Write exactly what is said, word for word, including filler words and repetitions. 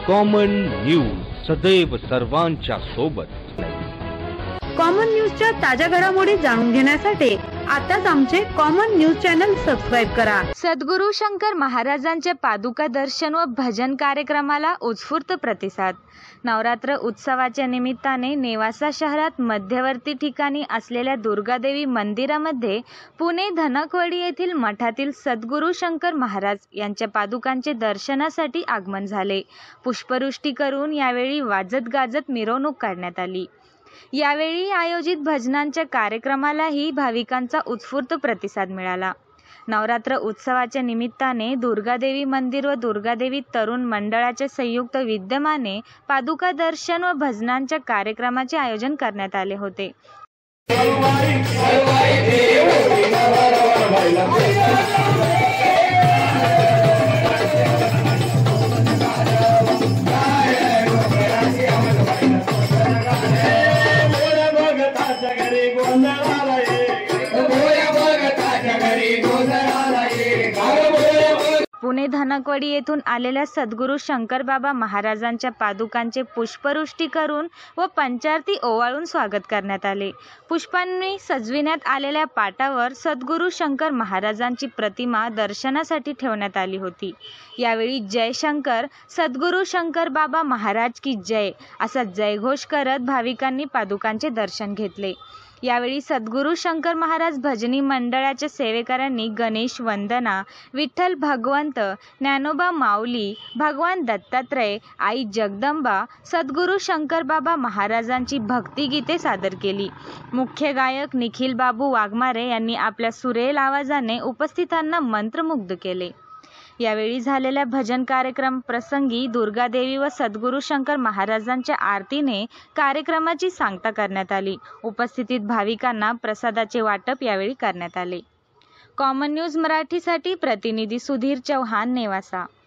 Common news, सदैव सर्वांच्या सोबत. कॉमन न्यूजच्या ताज्या घडामोडी जाणून घेण्यासाठी आताच आमचे कॉमन न्यूज चॅनल सबस्क्राइब करा. सद्गुरू शंकर महाराजांचे पादुका दर्शन व भजन कार्यक्रमाला उत्स्फूर्त प्रतिसाद. नवरात्र उत्सवाच्या निमित्ताने नेवासा शहरात मध्यवर्ती ठिकाणी असलेल्या दुर्गादेवी मंदिरामध्ये पुणे धनकवडी येथील मठातील सद्गुरू शंकर महाराज यांच्या पादुकांचे दर्शनासाठी आगमन झाले. पुष्पवृष्टी करून यावेळी वाजत गाजत मिरवणूक काढण्यात आली. यावेळी आयोजित भजनांच्या कार्यक्रमालाही भाविकांचा उत्स्फूर्त प्रतिसाद मिळाला. नवरात्र उत्सवाच्या निमित्ताने दुर्गादेवी मंदिर व दुर्गादेवी तरुण मंडळाच्या संयुक्त विद्यमाने पादुका दर्शन व भजनांच्या कार्यक्रमाचे आयोजन करण्यात आले होते. पुणे धनकवडी येथून आलेल्या सद्गुरू शंकरबाबा महाराजांच्या पादुकांचे पुष्पवृष्टी करून व पंचारती ओवाळून स्वागत करण्यात आले. पुष्पांनी सजविण्यात आलेल्या पाटावर सद्गुरू शंकर महाराजांची प्रतिमा दर्शनासाठी ठेवण्यात आली होती. यावेळी जय शंकर, सद्गुरू शंकर बाबा महाराज की जय असा जयघोष करत भाविकांनी पादुकांचे दर्शन घेतले. यावेळी सद्गुरू शंकर महाराज भजनी मंडळाच्या सेवेकऱ्यांनी गणेश वंदना, विठ्ठल भगवंत, ज्ञानोबा माऊली, भगवान दत्तात्रय, आई जगदंबा, सद्गुरू शंकर बाबा महाराजांची भक्तिगीते सादर केली. मुख्य गायक निखिल बाबू वाघमारे यांनी आपल्या सुरेल आवाजाने उपस्थितांना मंत्रमुग्ध केले. यावेळी झालेल्या भजन कार्यक्रम प्रसंगी दुर्गादेवी व सद्गुरू शंकर महाराजांच्या आरतीने कार्यक्रमाची सांगता करण्यात आली. उपस्थित भाविकांना प्रसादाचे वाटप यावेळी करण्यात आले. कॉमन न्यूज मराठीसाठी प्रतिनिधी सुधीर चव्हाण, नेवासा.